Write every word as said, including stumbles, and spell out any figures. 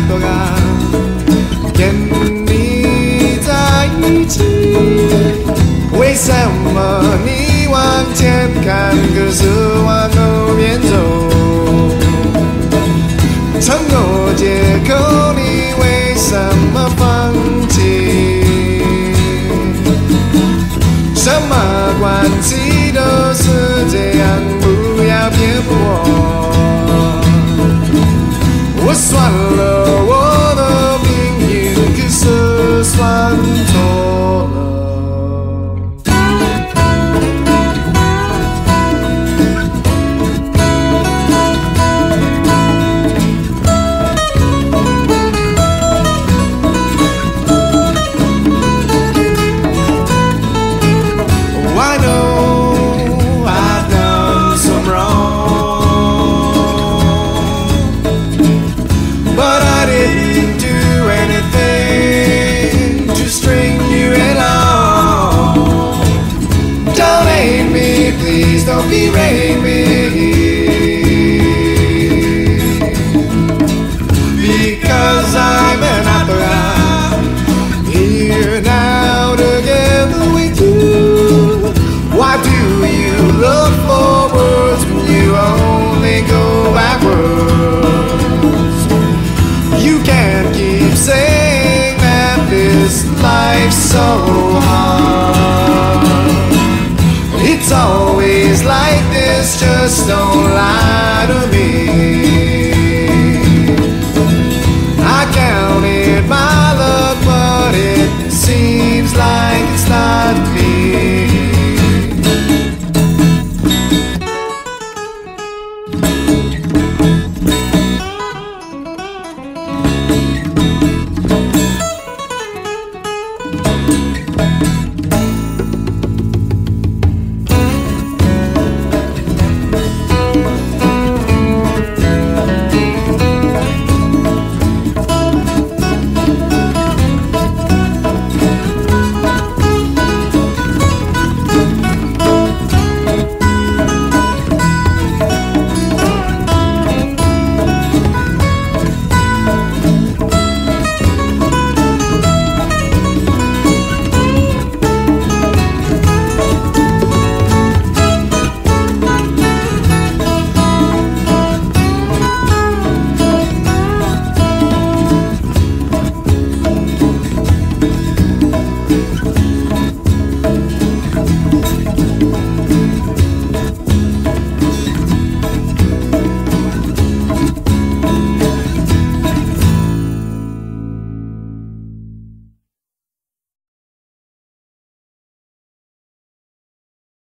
多个跟你在一起，为什么你往前看，可是往后面走？承诺借口，你为什么放弃？什么关系都是这样，不要骗我。我算了，我的命运可是算错了。I know I've done some wrong, but I didn't do anything to string you along. Don't hate me, please don't berate me, because I'm an opera here now together with you. Why do you look forwards when you only go backwards? You can't keep saying that this life's so hard. It's always like this, just don't lie to me.